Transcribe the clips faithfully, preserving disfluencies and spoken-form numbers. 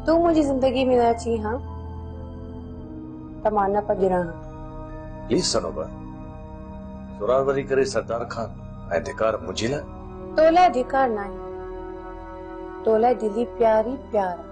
तू मुझी जिंदगी में अची हाँ तमाना पजरा प्लीज सनोबर सुरावरी करे सरदार खान ऐं धिकार मुझी लाइ तोला धिकार नहीं तोला दिली प्यारी प्यारा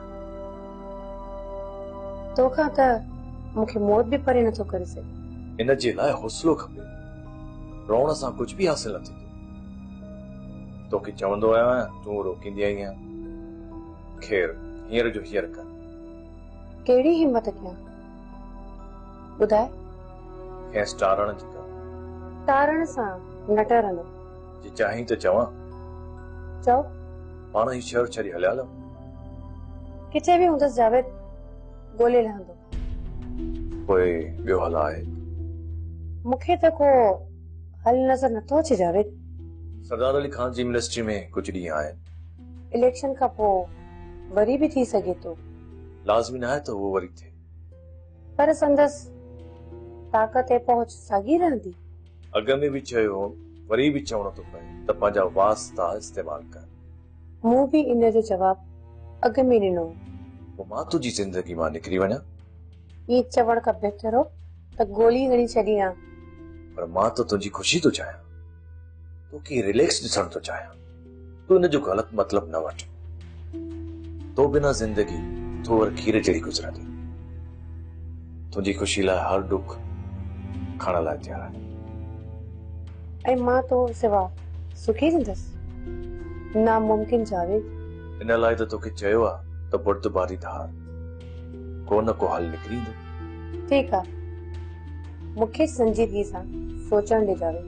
तोखा त मुखे मौत भी परे न तो करे सके इन जे लाइ हौसलो खपे रोण सां कुछ भी हासिल न थींदो तोखे चवंदो आहियां तूं रोकींदी आई आहियां खैर हींअर जो हींअर कर केड़ी हिम्मत क्या बुधाए खेस टारण जी कर तारण सां न टरनो जी चाहीं त चवां चओ पाण ही शहर छॾी हलिया हलूं किथे भी हूंदस जावेद गोले लहंदो कोई ॿियो हल आहे मुखे त को हल नजर नथो अचे जावेद सरदार अली खान जी मिनिस्ट्री में कुछ ॾींहं आहिनि इलेक्शन खां पोइ वरी भी थी सके तो लाज़मी न आहे त उहो वरी थिए पर संदस ताकत ऐं पहुच साॻी रहंदी अॻ में भी चयो वरी भी चवणो थो पए त पंहिंजा वास्ता इस्तेमाल कर मूं भी इन जो जवाब अॻ में ॾिनो पोइ मां तुंहिंजी ज़िंदगी मां निकिरी वञा ये चवण खां बहितर हो त गोली हणी छॾी आ पर मां त तुंहिंजी ख़ुशी थो चाहियां तोखे रिलैक्स ॾिसण थो चाहियां तूं इन जो ग़लति मतिलबु न वठ तो बिना जिंदगी थोर खीर जहिड़ी गुज़रंदी तुंहिंजी ख़ुशी लाइ हर दुख खणण लाइ तयार आहियां ऐं मां तो सिवा सुखी थींदसि नामुमकिन जावेद इन लाइ त तोखे चयो आहे त बुर्दबारी धार को न को हल निकिरींदो ठीक है मुखे संजीदगी सां सोचण ॾे जावेद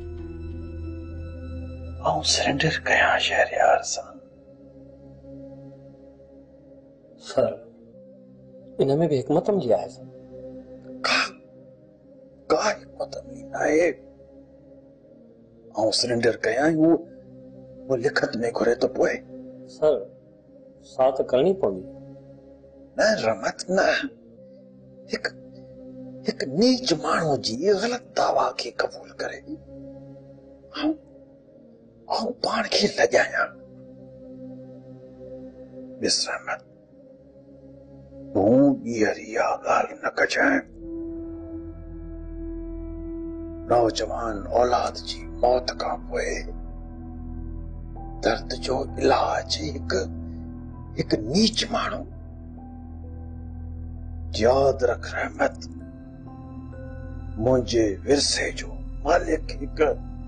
आऊं सरेंडर कयां शहरयार सां सर इन में भी हिकमत जी आहे सर का का हिकमत आहे आऊं सरेंडर कयां वो वो लिखत में घुरे तो पोए सर साथ करनी पवंदी न रमत न एक एक नीच माण्हू जी गलत दावा खे कबूल करे आऊं आऊं पाण खे लॼायां ॾिस रहमत तूं ॿीहर इहा ॻाल्हि न कजांइ नौजवान औलाद जी मौत खां पोइ दर्द जो इलाज हिकु हिकु नीच माण्हू यादि रख रहमत मुंहिंजे विरसे जो मालिक हिकु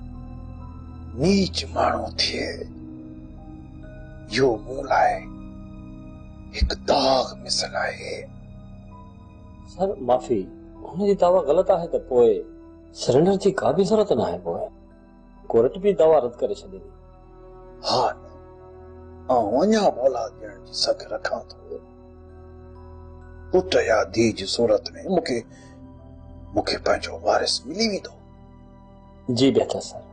नीच माण्हू थिए इहो मूं लाइ हिकु दाग मिसल आहे सर माफ़ी हुनजी दावा ग़लति आहे त पोइ सरेंडर जी का भी ज़रूरत न आहे पोइ कोर्ट भी दावा रद्द करे छॾींदी हा आऊं अञा मौला ॾियण जी सघ रखां थो पुट या धीउ जी सूरत में मूंखे मूंखे पंहिंजो वारिस मिली वेंदो जी बेहतर सर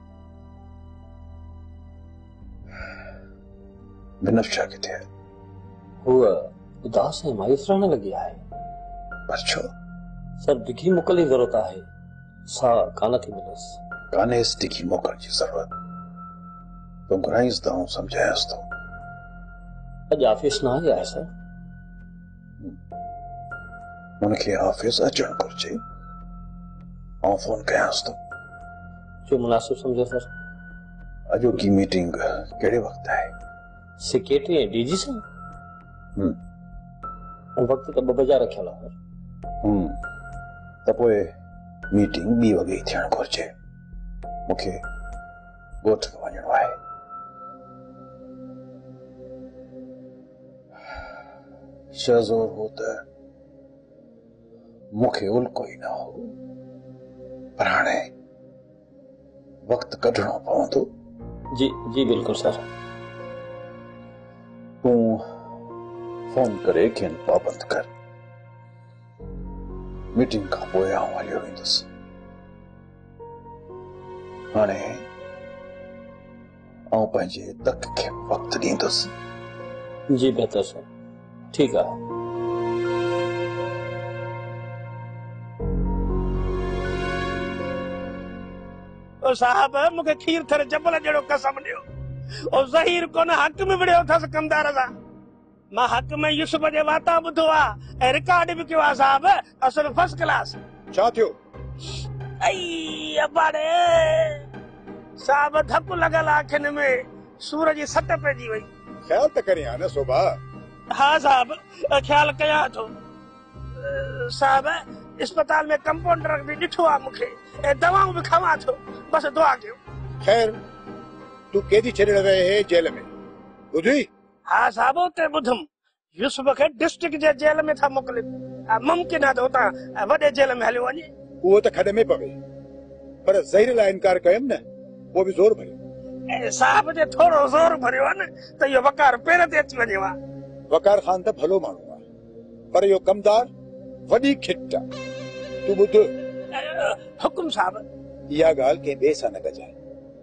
बिनफ्शा किथे आहे हूअ उदास ऐं मायूस रहण लॻी आहे पर छो सर डिघी मोकल जी ज़रूरत आहे सा कान थी मिलेसि कान्हेसि डिघी मोकल जी ज़रूरत तूं घुराईंसि त आऊं सम्झायांसि थो अॼु ऑफिस न आई आहे सर हुनखे ऑफिस अचणु घुरिजे आऊं फोन कयांसि थो जो मुनासिब सम्झो सर अॼोकी मीटिंग कहिड़े वक़्तु आहे सेक्रेटरी ऐं डीजी सां वक़्तु त ॿ बजा रखियल आहे त पोइ मीटिंग ॿी वॻे ई थियणु घुरिजे मूंखे ॻोठ में वञिणो आहे शहज़ोर हो त मूंखे उल्को ई न हो पर हाणे वक़्तु कढणो पवंदो जी जी बिल्कुलु सर तूं फोन करे खेनि पाबंद कर मीटिंग खां पोइ आऊं हलियो वेंदुसि हाणे आऊं पंहिंजे तक खे वक़्तु ॾींदुसि जी बेहतर सर ठीकु आहे ओ साहब मूंखे खीर थर जबल जहिड़ो कसम ॾियो ओ ज़हीर कोन हक़ में विड़ियो अथसि कंदार सां मां हक़ में यूसुफ जे वाता ॿुधो आहे ऐं रिकॉर्ड बि कयो आहे साहब असुल फर्स्ट क्लास। छा थियो? आई अबाड़े साहब धकु लॻल आहे अखियुनि में, सूर जी सट पइजी वई। ख्याल त करियां न सोभा। हा साहब ख्याल कयां थो साहब। अस्पताल में कंपाउंडर बि ॾिठो आहे मूंखे ऐं दवाऊं बि खावां थो, बस दुआ कयो। खैर तू केदी छॾण वए हे जेल में ॿुधी? हा साहब उते ॿुधुमि यूसुफ खे डिस्ट्रिक्ट जे जेल में था मोकिलिनि। मुमकिन आहे त उतां वॾे जेल में हलियो वञे। उहो त खॾ में पवे, पर ज़हीर लाइ इनकार कयमि न, वो भी जोर भरियो। साहब जे थोड़ो जोर भरियो आहे न त इहो वकार पेर ते अची वञे। वकार खान त भलो माण्हू आहे, पर इहो कमदार वॾी खिट आहे। तू ॿुध हुकुम साहब। इहा ॻाल्हि कंहिं ॿिए सां न कजाए।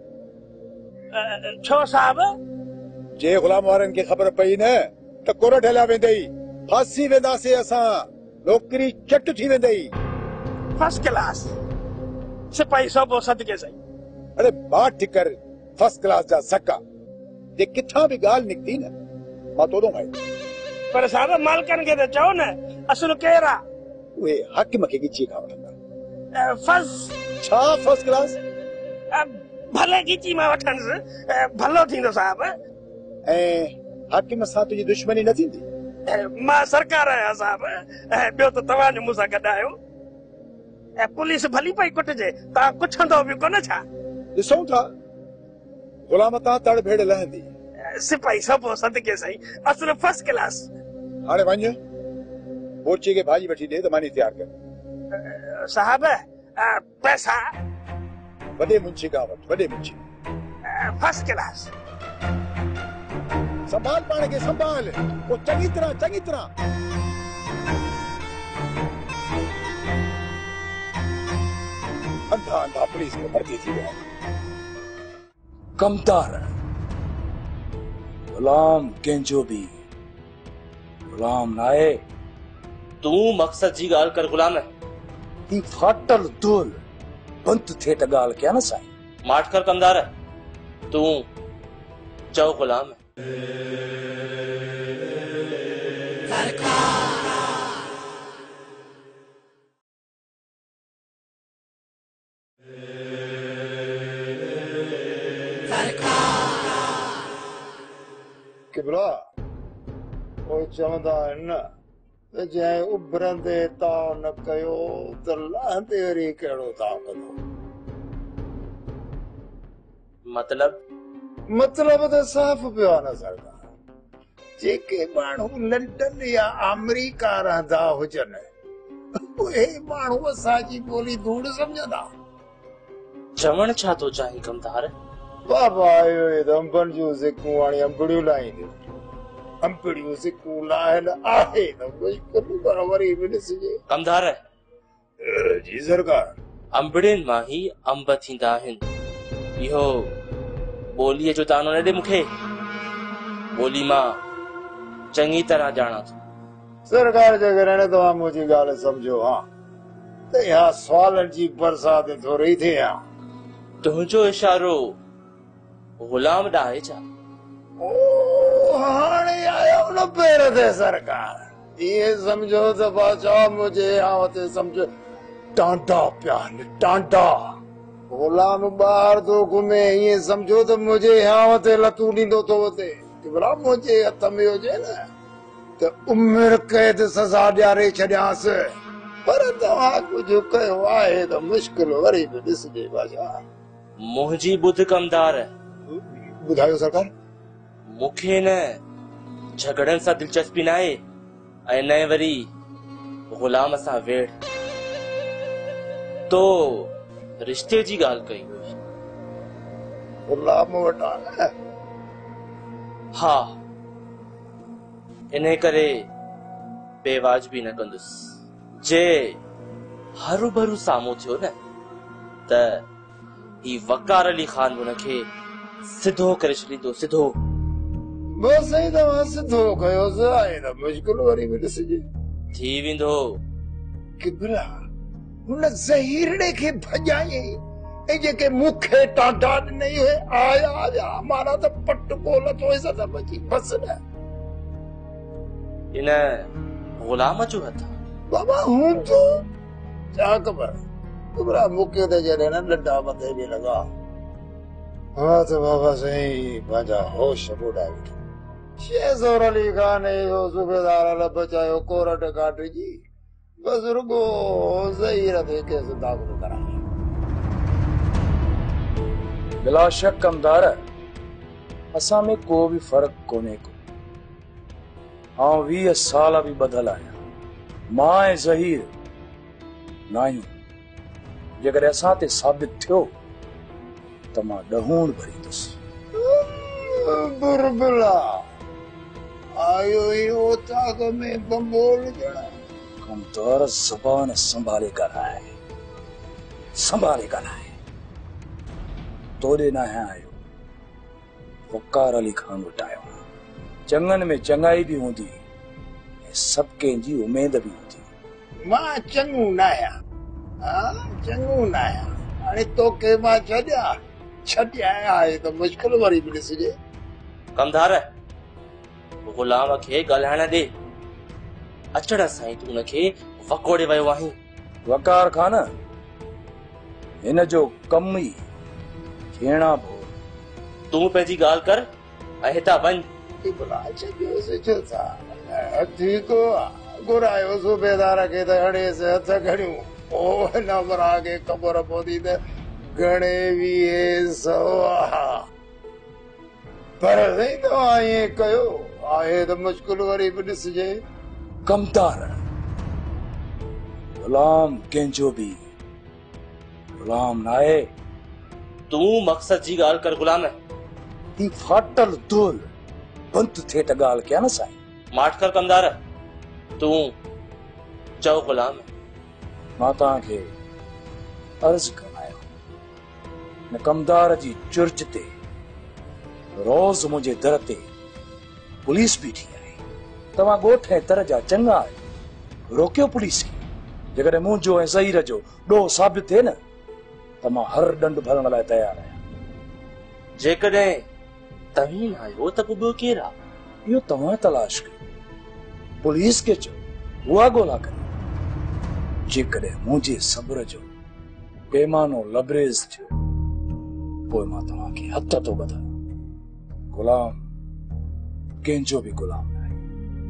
छो साहब? जे गुलाम वारनि खे ख़बर पई न त कोरट हलिया वेंदई, फांसी वेंदासीं असां, नौकरी चट थी वेंदई। फर्स्ट क्लास सिपाही सोबो सदके सही। अरे बाट कर फर्स्ट क्लास जा सका जे किथां बि ॻाल्हि निकिती न मां तोड़ो भाई। पर साहब मालकन खे त चओ न असुल केरु आहे? उहे हाकिम खे गिची खां वठंदा। फर्स्ट छा फर्स्ट क्लास? भले गिची मां वठंदुसि, भलो थींदो साहब। ऐं हाकिम सां तुंहिंजी दुश्मनी न थींदी? मां सरकार आहियां साहब, ॿियो त तव्हां जो मूंसां गॾु आहियो। पुलिस भली पई कुटिजे, तव्हां कुछंदो बि कोन छा? ॾिसूं था, गुलाम तां तड़ भेड़ लहंदी। सिपाही सोबो सदके सही, असुल फर्स्ट क्लास। हाणे वञ बोची खे भाॼी वठी ॾे त मानी तयार कर। साहब पैसा? वॾे मुंशी खां वठि, वॾे मुंशी। First class. संभाल पाण खे, संभाल, वो चङी तरह चङी तरह। अंधा अंधा पुलिस में भर्ती थी विया। कमतार गुलाम कंहिंजो बि गुलाम न आहे। तू मक़सद जी ॻाल्हि कर गुलाम। ही फाटल दुल बंद थिए त ॻाल्हि कया न साईं। माठ कर कमदार, तू चओ गुलाम। किबला ओ चवंदा आहिनि न त जंहिं उभरंदे ताव न कयो त लहंदे वरी कहिड़ो ताव कंदो। मतलब? मतलब त साफ़ पियो आहे न सरकार। जेके माण्हू लंडन या अमेरिका रहंदा हुजनि उहे माण्हू असांजी ॿोली धूड़ सम्झंदा। चवण छा थो चाहीं कमदार? बाबा आयो अंबनि जूं सिकूं हाणे अंबड़ियूं लाहींदियूं। अंबड़ियूं सिकूं लाहियल आहे त मुश्किल वरी बि ॾिसिजे। कमदार जी सरकार। अंबड़ियुनि मां ही अंब थींदा आहिनि। इहो ॿोलीअ जो तानो न ॾे मूंखे, ॿोली मां चङी तरह ॼाणा थो। सरकार जेकर हाणे तव्हां मुंहिंजी ॻाल्हि सम्झो हा त इहा सुवालनि जी बरसाति थोरी थिए हा। तुंहिंजो इशारो गुलाम ॾांहुं आहे छा? ओ हाणे आयो न पेर ते सरकार। ये समझो त बादशाह मुझे यहाँ ते समझो टांडा प्यान टांडा। गुलाम बाहर तो घुमे, ये समझो त मुझे यहाँ ते लतू ॾींदो तो वते। किबला मुझे हथ में हुजे न त उम्र कैद सज़ा ॾियारे छॾियांस। पर तव्हां कुझु कयो आहे त मुश्किल वरी बि ॾिसजे बादशाह। मुंहिंजी ॿुध कमदार। ॿुधायो सरकार। मूंखे न झगड़नि सां दिलचस्पी न आहे ऐं न वरी गुलाम सां वेड़। तो रिश्ते जी ॻाल्हि कई हुई। गुलाम वटां न? हा, इन करे बेवाजबी न कंदुसि। जे हरू भरू साम्हूं थियो न त ही वकार अली खान हुनखे सिधो करे छॾींदो, सिधो। बस ही तव्हां सिधो कयोसि आहे त मुश्किल वरी बि ॾिसिजे। थी वेंदो। किबला हुन ज़हीरड़े खे भॼायई ऐं जेके मूंखे टांडा ॾिनई हुए आया आया माना त पट पोल तो इज़त बची बस न। इन गुलाम जो हथ बाबा हूं तो क्या खबर तुमरा मुके ते जने न डंडा मथे भी लगा हाँ तो बाबा सही पंहिंजा होश ॿोॾाए वेठो शेज़ोर अली खान इहो सूबेदार ला बचायो कोरट काट जी बस रुगो ज़हीर ते केस दाख़िल करायो बिला शक कमदार असां में को भी फर्क कोने को हाँ वीह साल भी बदल आया मां ऐं ज़हीर नायूं जेकर असां ते साबित थियो त मां ॾहूण भरींदुसि बुरबुला आयो ही ओताक में बंबोल ॼणा कमदार ज़बान संभाले ॻाल्हाए संभाले ॻाल्हाए तोड़े न आयो वकार अली खान वटि आयो चङनि में चङाई भी हूंदी ऐं सभु कंहिंजी उमेद भी हूंदी मां चङो न आहियां हा चङो न आहियां हाणे तोखे मां छॾियां छॾियां आहे त मुश्किल वरी बि ॾिसजे कमदार गुलाम खे ॻाल्हाइण ॾे अचण सां ई तूं हुनखे वकोड़े वियो आहीं वकार खान हिन जो कम ई थियणा पो तूं पंहिंजी ॻाल्हि कर ऐं हितां वञ बुला छॾियोसि छो था ठीक घुरायो सूबेदार खे त हणेसि हथ खणियूं पोइ हिन वरा खे ख़बर पवंदी त घणे वीहे सौ पर तव्हां ईअं कयो आहे त मुश्किल वरी बि ॾिसजे कमदार गुलाम कंहिंजो भी गुलाम न आहे तूं मक़सद जी ॻाल्हि कर गुलाम ही फाटल दुल बंद थिए त ॻाल्हि कया न साईं माठ कर कमदार तूं चओ गुलाम मां तव्हांखे अर्ज़ कमायो न कमदार जी चुर्च ते रोज़ मुंहिंजे दर ते पुलिस बीठी आहे तव्हां ॻोठ ऐं तर जा चङा आहियो रोकियो पुलिस खे जेकॾहिं मुंहिंजो ऐं ज़हीर जो ॾोह साबित थिए न त मां हर ॾंड भरण लाइ तयार आहियां जेकॾहिं तव्हीं न आहियो त पोइ ॿियो केरु आहे इहो तव्हां तलाश कयो पुलिस खे चओ उहा ॻोल्हा करे जेकॾहिं मुंहिंजे सब्र जो पैमानो लबरेज़ थियो पोइ मां तव्हांखे हथ थो ॿधायां गुलाम कंहिंजो बि गुलाम न आहे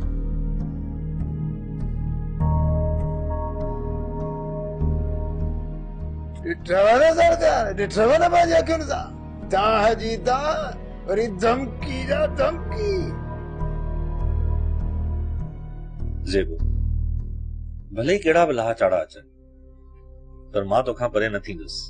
ॾिठव न सरदार ॾिठव न पंहिंजे अखियुनि सां दाह जी दाह वरी धमकी जा धमकी ज़ेबू भले ही कहिड़ा बि लाह चाड़ा अचनि पर मां तोखां परे न थींदुसि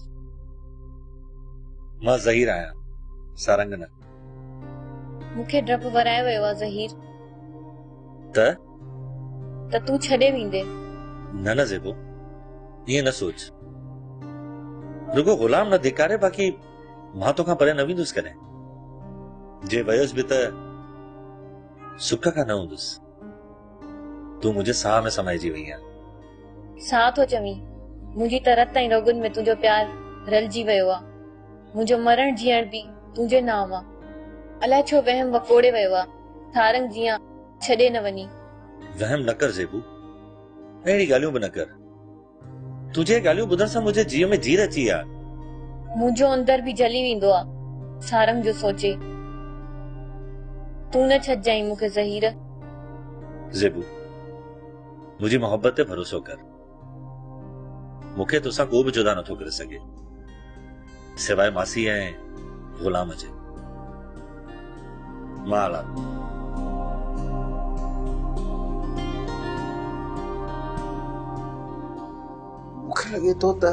मां ज़हीर आहियां सारंग न मूंखे डप वराए वियो आहे ज़हीर त त तूं छॾे वेंदे न न ज़ेबू ईअं न सोच रुगो गुलाम न धिकारे बाक़ी मां तोखां परे न वेंदुसि कॾहिं जे वयुसि बि त सुख खां न हूंदुसि तूं मुंहिंजे साह में समाइजी वई आहे साह थो चवीं मुंहिंजी त रत ऐं रगुनि में तुंहिंजो प्यार रलिजी वियो आहे मुंहिंजो मरण जीअण बि तुंहिंजे नाम आहे अलाए छो वहम वकोड़े वियो आहे सारंग जीअं छॾे न वञी वहम न कर ज़ेबू अहिड़ी ॻाल्हियूं बि न कर तुंहिंजे ॻाल्हियूं ॿुधण सां मुंहिंजे जीअ में जीर अची आहे मुंहिंजो अंदर बि जली वेंदो आहे सारंग जो सोचे तूं न छॾजांइ मूंखे ज़हीर ज़ेबू मुंहिंजी मोहब्बत ते भरोसो कर मूंखे तोसां को बि जुदा नथो करे सघे सिवाय मासी ऐं गुलाम जे मां हलां मूंखे लॻे थो त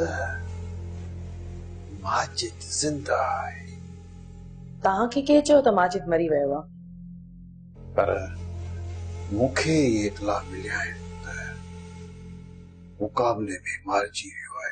माजिद ज़िंदा आहे तव्हांखे केरु चयो त माजिद मरी वियो आहे पर मूंखे इहे इतला मिलिया आहिनि त मुक़ाबले में मारिजी वियो आहे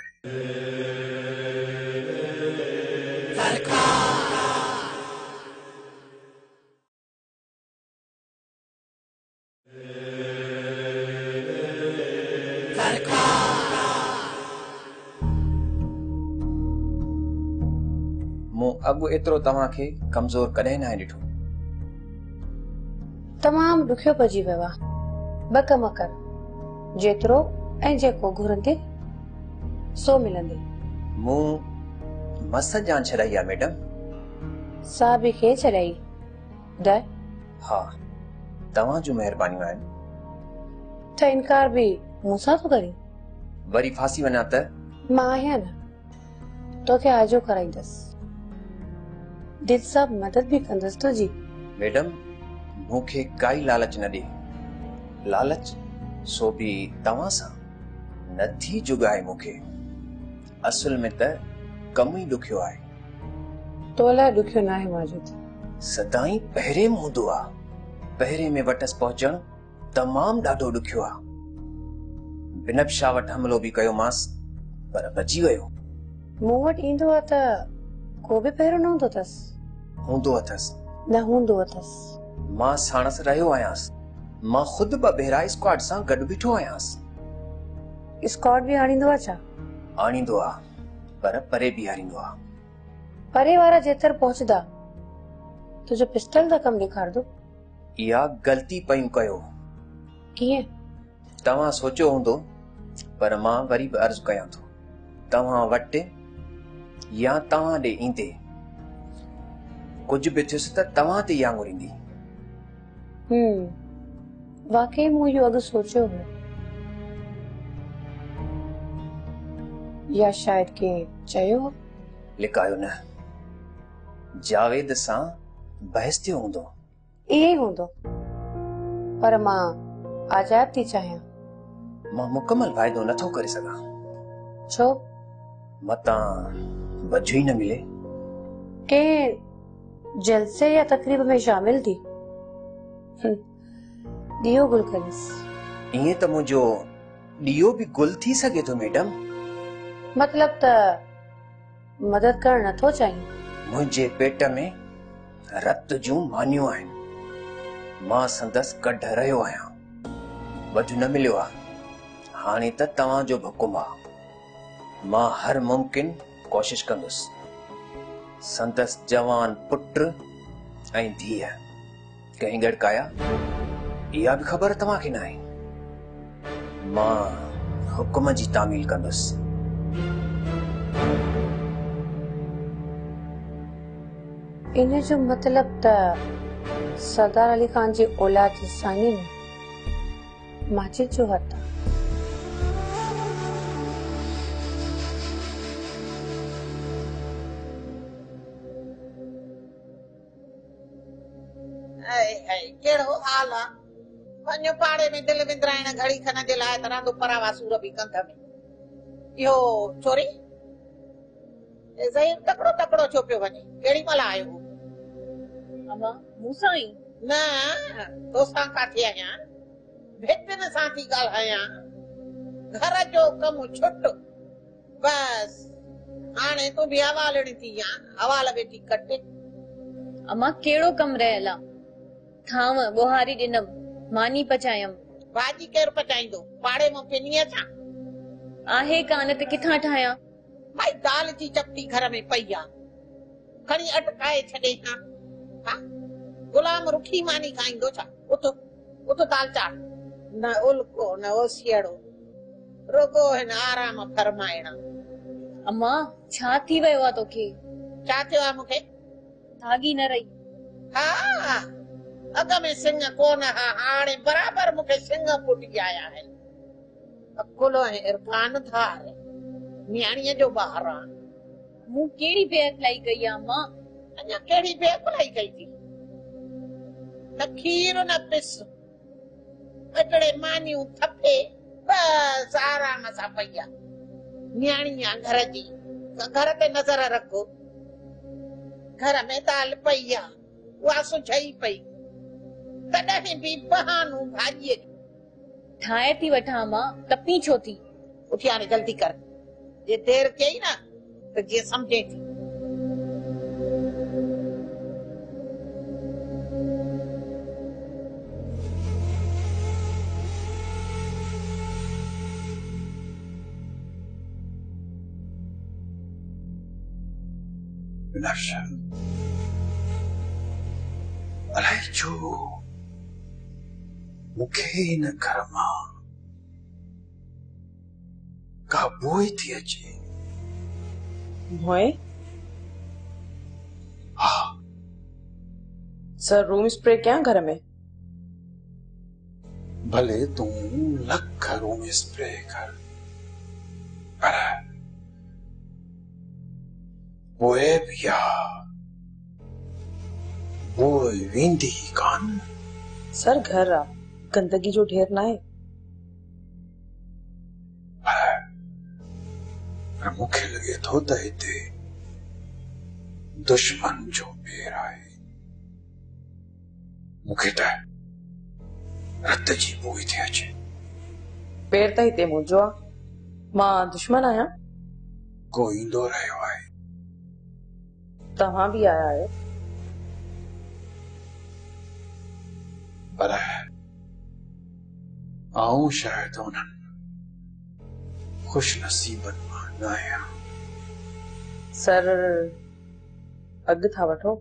मूं अॻु एतिरो तव्हांखे कमज़ोर कॾहिं न ॾिठो तमामु ॾुखियो पइजी वियो आहे ब कम कर, जेतिरो ऐं जेको घुरंदे सो मिलंदे। मूं मस जान छॾाई आहे मैडम। साहब खे छॾाई द हा, तव्हां जूं महिरबानियूं आहिनि। त इनकार बि मूंसां थो करी? वरी फासी वञा त? मां आहियां न, तोखे आजो कराईंदसि। दिल सां मदद बि कंदसि तुंहिंजी। मैडम, मूंखे काई लालच न ॾे। लालच सो बि तव्हां सां नथी जुगाए मूंखे। असुल में त कम ई ॾुखियो आहे। तो लाइ ॾुखियो न आहे माजिद। सदाई पहिरें में हूंदो आहे, पहिरें में वटस पहुचण तमामु ॾाढो ॾुखियो आहे। बिनफ्शा वटि हमलो बि कयोमांसि, पर बची वियो। मूं वटि ईंदो आहे त को बि पहिरियों न हूंदो अथसि। हूंदो अथसि, न हूंदो अथसि। मां साणस रहियो आहियांसि। मां खुदि ॿ भेरा स्क्वाड सां गॾु बीठो आहियांसि। स्क्वाड बि आणींदो आहे छा? आणींदो आहे, पर परे बि हारींदो आहे। परे वारा जेतर पहुचदा तुंहिंजो पिस्टल त कम ॾेखारंदो। इहा ग़लती पयूं कयो। कीअं? तव्हां सोचियो हूंदो, पर मां वरी बि अर्ज़ु कयां थो। तव्हां वटि या तव्हां ॾे ईंदे कुझु बि थियुसि त तव्हां ते इहा आङुरींदी। हम्म, वाकई मूं इहो अॻु सोचियो हो, या शायदि कंहिं चयो हो। लिकायो न, जावेद सां बहस थियो हूंदो। इहे ई हूंदो, पर मां आजाद थी चाहियां। मां मुकमल वाइदो नथो करे सघां। छो? मतां बजू ई न मिले। के जलसे या तकरीब में शामिल थी ॾियो गुल करीस। ईअं त मुंहिंजो ॾियो बि गुल थी सघे थो मैडम। मतलब त मदद करण नथो चाहिए? मुंहिंजे पेट में रत जूं मानियूं आहिनि। मां संदसि कढ रहियो आहियां। वजू न मिलियो आहे। हाणे त तव्हांजो बि हुकुम आहे। मां हर मुमकिन कोशिश कंदुसि। संदसि जवान पुट ऐं धीअ कंहिं गड़काया, इहा बि ख़बर तव्हांखे न आहे। मां हुकुम जी तामील कंदुसि। इन जो मतलब त सरदार अली खान जी औलाद सानी में माजिद जो हथ। केड़ो हाल आ? वञो पाड़े में दिल विंदराइण घड़ी खन जे लाइ त रांदो परावा सूर बि कंध में। इहो चोरी ए ज़हीर तकड़ो तकड़ो छो पियो वञे? केड़ी महिल आयो? अमा मूंसां ई न, तोसां काथे आहियां? भेटन सां थी ॻाल्हायां। घर जो कम छुट, बस हाणे तूं बि हवालड़ी थी या हवाल वेठी कटे। अमा केड़ो कम रहियल आ? थांव बोहारी ॾिनम, मानी पचायम। भाॼी केरु पचाईंदो? पाड़े मां पिनी अचां? आहे कान त किथां ठाहियां? भाई दाल जी चपटी घर में पई आ, खणी अटकाए छॾे हां। हा, गुलाम रुखी मानी खाईंदो छा? उथ उथ दाल चाढ़। न उल्को न ओसियड़ो, रुगो हिन आराम फरमाइणा। अम्मा छा थी वियो आहे तोखे? छा थियो आहे मूंखे? धागी न रही। हा, अॻ में सिंग कोन हा, हाणे बराबर मूंखे सिंग फुटी आया आहिनि। अकुल ऐं इरफान धार न्याणीअ जो ॿार आ। मूं कहिड़ी बेअक्लाई कई आहे अम्मा? अञा कहिड़ी बेअक्लाई कई थी? न खीर न पिस, अजड़े मानियूं थपे, बस आराम सां पई आ। न्याणी आ घर जी, घर ते नज़र रखो। घर में दाल पई आ, उहा सुझई पई, तॾहिं बि बहानू भाॼीअ ठाहे थी वठां अम्मा, तपी छो थी? उथी हाणे जल्दी कर, जे देर कई न त जीअं समझे थी। नफ्स अलाए छो मूंखे हिन घर मां का बोई थी अचे। मोए हा सर रूम स्प्रे क्या घर में? भले तू लख रूम स्प्रे कर, पर बोए बिया बोई वेंदी कान। सर घर आ गंदगी जो ढेर ना है। पर मूंखे लगे थो त हिते दुश्मन जो पेर आहे। मूंखे त रत जी बोई थी अचे। पेर त हिते मुंहिंजो आ, मां दुश्मन आहियां? को ईंदो रहियो आहे। तव्हां भी आया आहियो। पर आऊं शायद उन्हनि खुश नसीबन मां न आहियां। सर अॻु था वठो?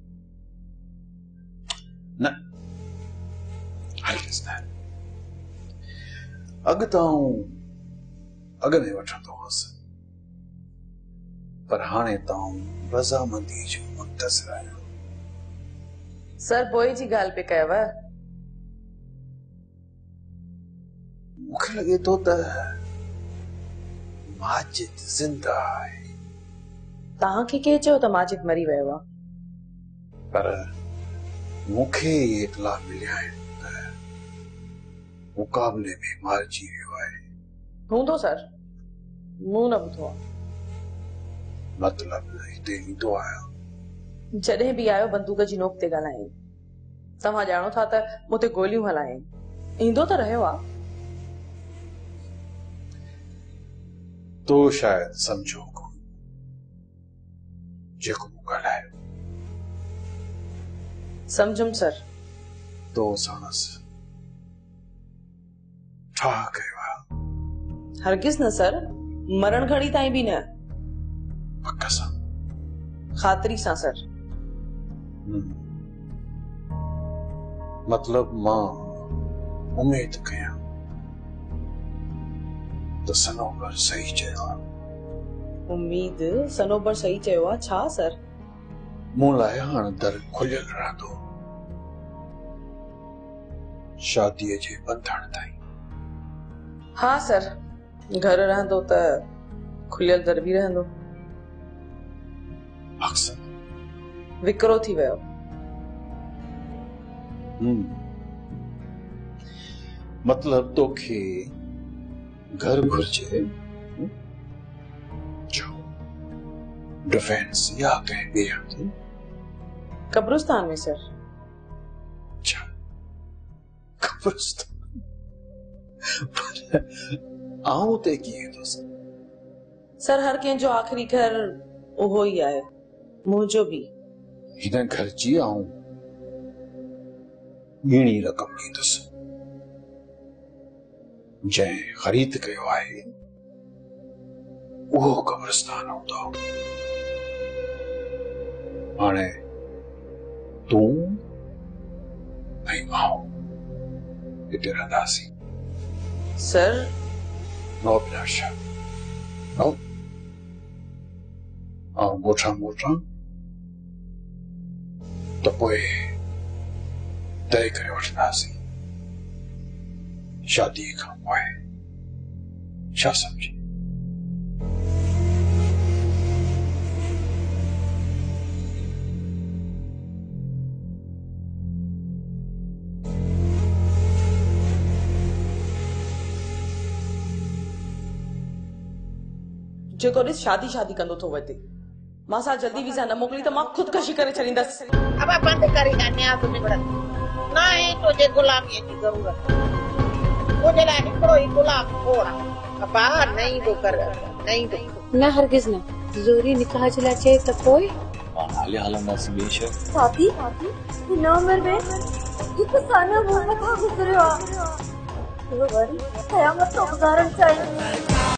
न हरगिज़ न। अॻु त आऊं अॻु में वठंदो हुअसि, पर हाणे त आऊं रज़ामंदी जो मुंतज़िर आहियां। सर बोई जी ॻाल्हि पे कयव? मूंखे लगे थो त माजिद ज़िंदा आहे। तव्हांखे के चयो त माजिद मरी वियो आहे? पर मूंखे इतला मिलिया आहिनि त मुक़ाबले में मारिजी वियो आहे। हूंदो सर, मूं न ॿुधो आहे। मतलब हिते ईंदो आहियां। जॾहिं बि आयो बंदूक जी नोक ते ॻाल्हाए। तव्हां ॼाणो था त मूं ते गोलियूं हलाए। ईंदो त रहियो आहे। तो शायद समझो कोन जेको मूं ॻाल्हायो। समझुम सर। तो साणस ठा कयो आहे। हरगिज़ न सर, मरण घड़ी ताईं भी न। पक सां? खातिरी सां सर। मतलब मां उम्मीद कयां त सनोबर सही चयो आहे। उम्मीद सनोबर सही चयो आहे छा सर? मूं लाइ हाणे दर खुलियल रहंदो शादीअ जे बंधण ताईं। हाँ सर, घर रहंदो त खुलियल दर भी रहंदो। मक़सद विकरो थी वियो। मतलब तोखे घर घुर्जे जो डिफेंस या कहीं ॿिए हंधि? कब्रिस्तान में सर। अच्छा, कब्रिस्तान। आऊं ते कीअं थो सर? हर कंहिंजो आख़िरी घर उहो ई आहे, मुंहिंजो भी। हिन घर जी आऊं ॿीणी रक़म ॾींदुसि जंहिं ख़रीद कयो आहे उहो कब्रिस्तान हूंदो। हाणे तूं ऐं आऊं हिते रहंदासीं। Sir no Abhilasha, no. आऊं ॻोठां ॻोठां त पोइ तय करे वठंदासीं शादी खां पोइ। छा समझी? जेको ॾिस शादी शादी कंदो थो वधे। मां सां जल्दी वीज़ा न मोकिली त मां ख़ुदकशी करे छॾींदसि। अब बंद करी न्यास निबड़न ना है तुझे गुलामी की जरूरत। तुझे लाइ हिकिड़ो ई गुलाम खोड़ा अब नहीं दो कर नहीं दो। न हरगिज़ न। ज़रूरी निकाह जे लाइ चए त पोइ हाले हलंदासीं ॿिए शइ। साथी हिन उमिरि में हिकु सानो मुंहुं खां गुज़रियो आहे। वरी क़यामत तो गुज़ारण चाहिए।